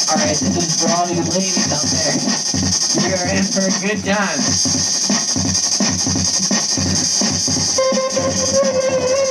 Alright, this is for all you ladies out there. You're in for a good time.